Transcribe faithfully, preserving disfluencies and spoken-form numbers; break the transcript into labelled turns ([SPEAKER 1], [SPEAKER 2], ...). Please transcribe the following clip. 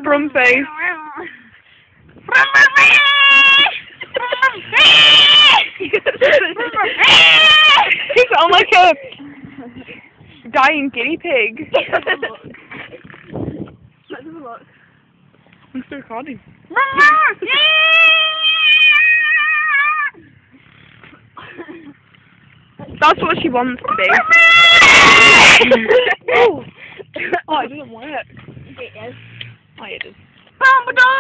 [SPEAKER 1] brum face. You sound like a dying guinea pig.
[SPEAKER 2] Let's have a look. Let's have a look.
[SPEAKER 1] I'm still recording. That's what she wants to be. Oh, oh, it doesn't work.
[SPEAKER 2] It is.
[SPEAKER 1] Oh, it is.